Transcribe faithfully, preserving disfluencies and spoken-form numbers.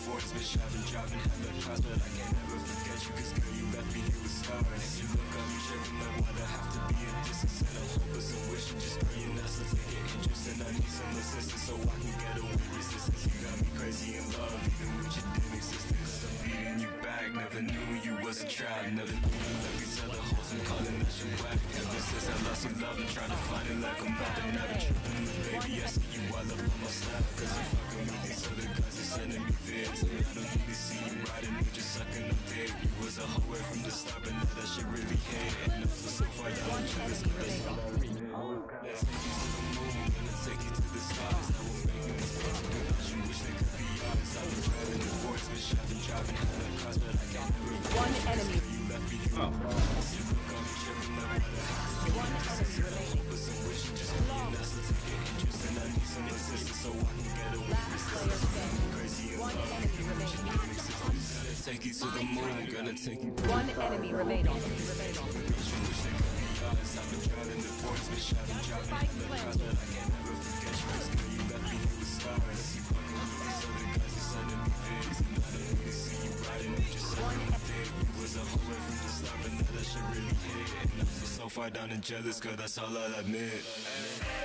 foreigns, bitch, I've been driving hella cars, but I can't ever forget you, cause girl, you left me here with scars. You look got me tripping like why there have to be a distance, and I hope it's a wish, and just pray you're not so take it interest, and I need some assistance so I can get away resistance. You got me crazy in love, even when you didn't exist, cause I'm beating you back. Never knew you was a trap, never knew you like these other hoes, I'm calling that shit whack. Ever since I lost your love and trying to find it like I'm back, and now I'm tripping, baby, I see you all up on my slap, cause you fucking with these other guys, you're sending me vids, and I don't really see you riding, you just sucking up dick. You was a hoe right from the start, but now that shit really hit, and I'm so, so far down the track, that's all I read. Let's take you to the moon, gonna take you to the stars, now we're making this possible, cause you wish they could be ours. I've been driving the forest, bitch, I've been driving hella cars, but I can't never forget one enemy. You left me here with scars. You look on me tripping like why the hell One enemy remaining. was a wish, and just pray you're not so take it interest, and I need some assistance so I can get away Last resistance. player standing. Crazy in One love, enemy remaining. gonna take you to the moon, gonna take you One enemy remaining. I've been driving the forest, bitch, I've been driving hella cars, but I can't never forget you, cause girl, you left me here with scars. You fucking with these other guys, you're sending me pics, and I don't really see you riding, you just sucking my dick. You was a hoe right from the start, but now that shit really hit, and I'm so, so far down and jealous, girl, that's all I'll admit.